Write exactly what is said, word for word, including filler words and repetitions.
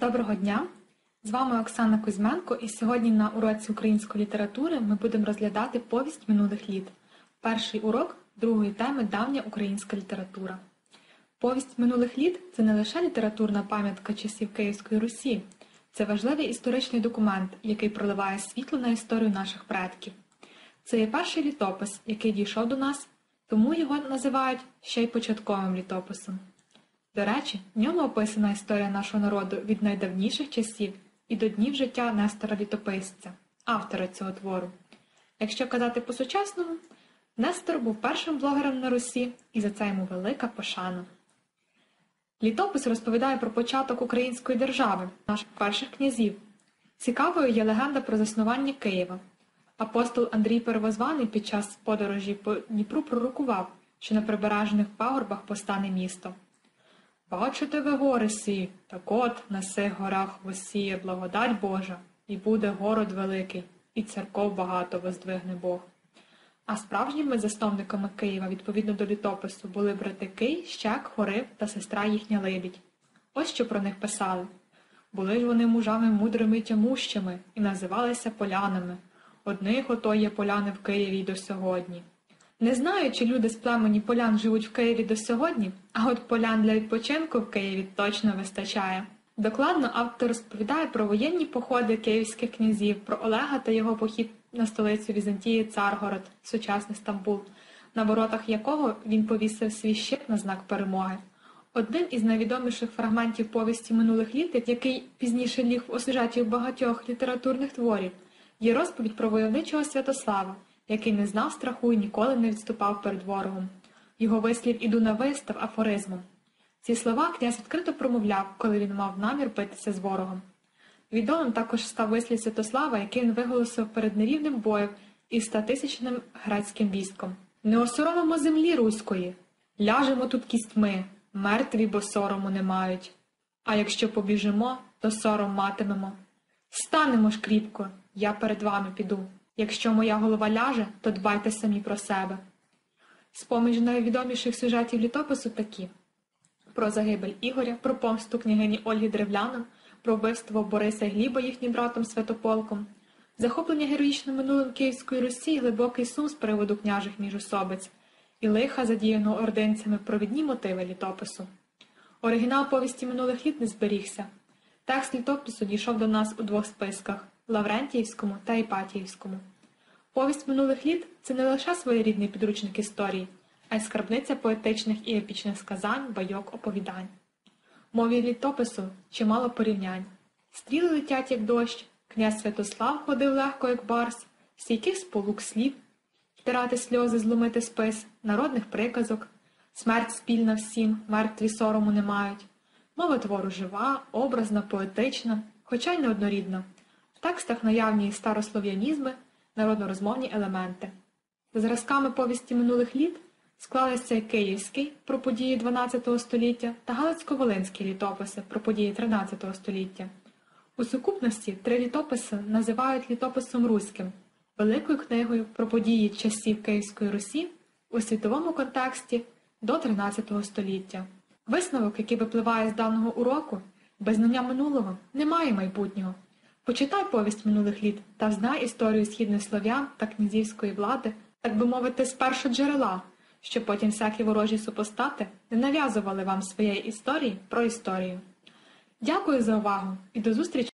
Доброго дня! З вами Оксана Кузьменко, і сьогодні на уроці української літератури ми будемо розглядати повість минулих літ. Перший урок другої теми «Давня українська література». Повість минулих літ – це не лише літературна пам'ятка часів Київської Русі. Це важливий історичний документ, який проливає світло на історію наших предків. Це є перший літопис, який дійшов до нас, тому його називають ще й початковим літописом. До речі, в ньому описана історія нашого народу від найдавніших часів і до днів життя Нестора Літописця, автора цього твору. Якщо казати по-сучасному, Нестор був першим блогером на Русі, і за це йому велика пошана. Літопис розповідає про початок української держави, наших перших князів. Цікавою є легенда про заснування Києва. Апостол Андрій Первозваний під час подорожі по Дніпру пророкував, що на прибережних пагорбах постане місто. «Бачите ви гори сі, так от на сих горах восіє благодать Божа, і буде город великий, і церков багато воздвигне Бог». А справжніми засновниками Києва, відповідно до літопису, були брати Кий, Щек, Хорив та сестра їхня Либідь. Ось що про них писали. «Були ж вони мужами мудрими й тямущими, і називалися полянами. Одних ото є поляни в Києві й до сьогодні». Не знаю, чи люди з племені полян живуть в Києві до сьогодні, а от полян для відпочинку в Києві точно вистачає. Докладно автор розповідає про воєнні походи київських князів, про Олега та його похід на столицю Візантії Царгород, сучасний Стамбул, на воротах якого він повісив свій щит на знак перемоги. Одним із найвідоміших фрагментів повісті минулих літ, який пізніше ліг у сюжеті багатьох літературних творів, є розповідь про войовничого Святослава, який не знав страху і ніколи не відступав перед ворогом. Його вислів «іду на вис» став афоризмом. Ці слова князь відкрито промовляв, коли він мав намір битися з ворогом. Відомим також став вислів Святослава, який він виголосив перед нерівним боєм із статисячним грецьким військом. «Не осоромимо землі руської, ляжемо тут кістьми, мертві, бо сорому не мають. А якщо побіжимо, то сором матимемо. Станемо ж кріпко, я перед вами піду. Якщо моя голова ляже, то дбайте самі про себе». З-поміж найвідоміших сюжетів літопису такі: про загибель Ігоря, про помсту княгині Ольги Древляном, про вбивство Бориса і Гліба їхнім братом Святополком, захоплення героїчним минулим Київської Русі, глибокий сум з приводу княжих міжусобиць і лиха, задіяного ординцями, провідні мотиви літопису. Оригінал повісті минулих літ не зберігся. Текст літопису дійшов до нас у двох списках – Лаврентіївському та Іпатіївському. Повість минулих літ – це не лише своєрідний підручник історії, а й скарбниця поетичних і епічних сказань, байок, оповідань. В мові літопису чимало порівнянь. Стріли летять, як дощ, князь Святослав ходив легко, як барс, стійких сполук слів, втирати сльози, зломити спис, народних приказок, смерть спільна всім, мертві сорому не мають. Мова твору жива, образна, поетична, хоча й неоднорідна. В текстах наявні старослов'янізми, народнорозмовні елементи. За зразками повісті минулих літ склалися Київський про події дванадцятого століття та Галицько-Волинські літописи про події тринадцятого століття. У сукупності три літописи називають літописом руським, великою книгою про події часів Київської Русі у світовому контексті до тринадцятого століття. Висновок, який випливає з даного уроку: без знання минулого немає майбутнього. Почитай повість минулих літ та знай історію східних слов'ян та князівської влади, так би мовити, з першоджерела, щоб потім всякі ворожі супостати не нав'язували вам своєї історії про історію. Дякую за увагу і до зустрічі!